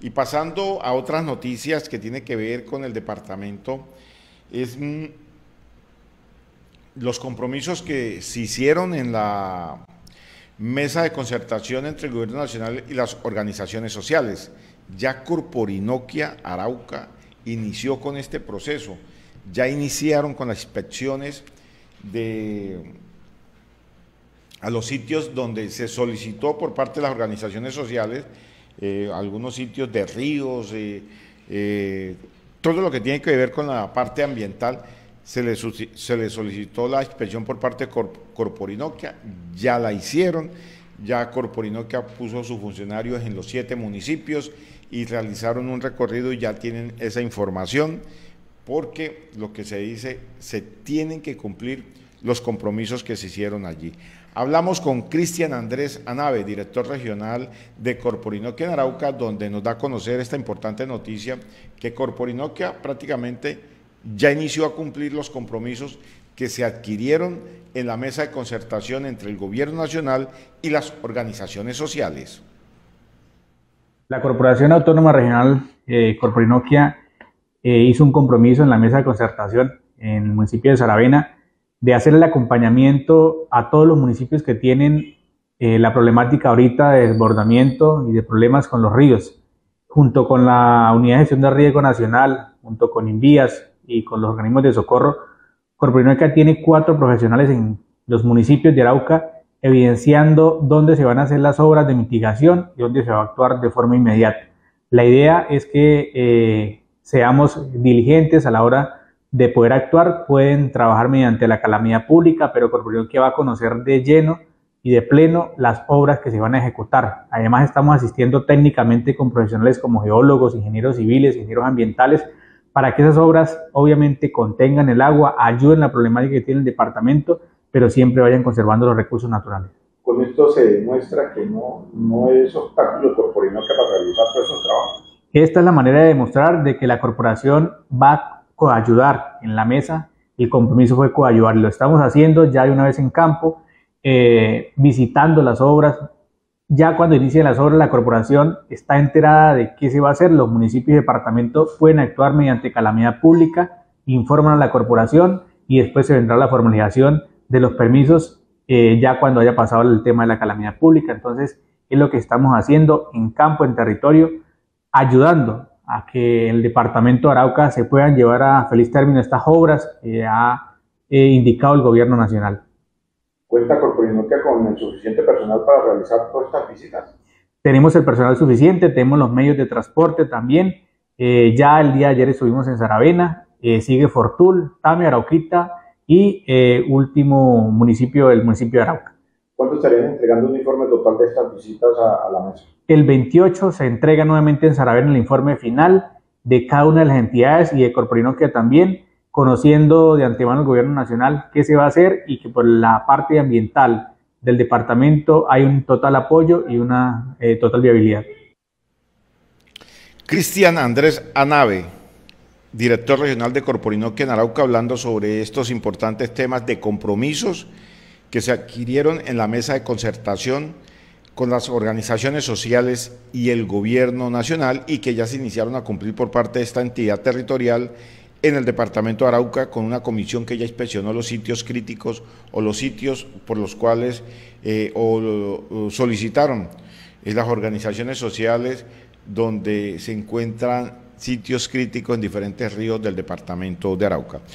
Y pasando a otras noticias que tienen que ver con el departamento, es los compromisos que se hicieron en la mesa de concertación entre el gobierno nacional y las organizaciones sociales. Ya Corporinoquia Arauca inició con este proceso, ya iniciaron con las inspecciones a los sitios donde se solicitó por parte de las organizaciones sociales, algunos sitios de ríos, todo lo que tiene que ver con la parte ambiental. Se le solicitó la inspección por parte de Corporinoquia, ya la hicieron, ya Corporinoquia puso sus funcionarios en los 7 municipios y realizaron un recorrido y ya tienen esa información, porque lo que se dice, se tienen que cumplir los compromisos que se hicieron allí. Hablamos con Cristian Andrés Anave, director regional de Corporinoquia en Arauca, donde nos da a conocer esta importante noticia, que Corporinoquia prácticamente ya inició a cumplir los compromisos que se adquirieron en la mesa de concertación entre el gobierno nacional y las organizaciones sociales. La Corporación Autónoma Regional Corporinoquia hizo un compromiso en la mesa de concertación en el municipio de Saravena de hacer el acompañamiento a todos los municipios que tienen la problemática ahorita de desbordamiento y de problemas con los ríos, junto con la Unidad de Gestión de Riesgo Nacional, junto con Invías y con los organismos de socorro. Corporinoquia tiene 4 profesionales en los municipios de Arauca, evidenciando dónde se van a hacer las obras de mitigación y dónde se va a actuar de forma inmediata. La idea es que seamos diligentes a la hora de poder actuar. Pueden trabajar mediante la calamidad pública, pero Corporinoquia va a conocer de lleno y de pleno las obras que se van a ejecutar. Además, estamos asistiendo técnicamente con profesionales como geólogos, ingenieros civiles, ingenieros ambientales, para que esas obras obviamente contengan el agua, ayuden en la problemática que tiene el departamento, pero siempre vayan conservando los recursos naturales. Con esto se demuestra que no es obstáculo Corporinoquia para realizar todos esos trabajos. Esta es la manera de demostrar de que la corporación va a coayudar en la mesa. El compromiso fue coayudar, lo estamos haciendo ya de una vez en campo, visitando las obras. Ya cuando inicien las obras, la corporación está enterada de qué se va a hacer. Los municipios y departamentos pueden actuar mediante calamidad pública, informan a la corporación y después se vendrá la formalización de los permisos ya cuando haya pasado el tema de la calamidad pública. Entonces, es lo que estamos haciendo en campo, en territorio, ayudando a que el departamento de Arauca se puedan llevar a feliz término estas obras que ha indicado el gobierno nacional. ¿Cuenta Corporinoquia con el suficiente personal para realizar todas estas visitas? Tenemos el personal suficiente, tenemos los medios de transporte también. Ya el día de ayer estuvimos en Saravena, sigue Fortul, Tame, Arauquita y último municipio, el municipio de Arauca. ¿Cuánto estarían entregando un informe total de estas visitas a la mesa? El 28 se entrega nuevamente en Saravena el informe final de cada una de las entidades y de Corporinoquia también, conociendo de antemano el gobierno nacional qué se va a hacer y que por la parte ambiental del departamento hay un total apoyo y una total viabilidad. Cristian Andrés Anave, director regional de Corporinoquia en Arauca, hablando sobre estos importantes temas de compromisos que se adquirieron en la mesa de concertación con las organizaciones sociales y el gobierno nacional y que ya se iniciaron a cumplir por parte de esta entidad territorial en el departamento de Arauca, con una comisión que ya inspeccionó los sitios críticos o los sitios por los cuales solicitaron las organizaciones sociales donde se encuentran sitios críticos en diferentes ríos del departamento de Arauca.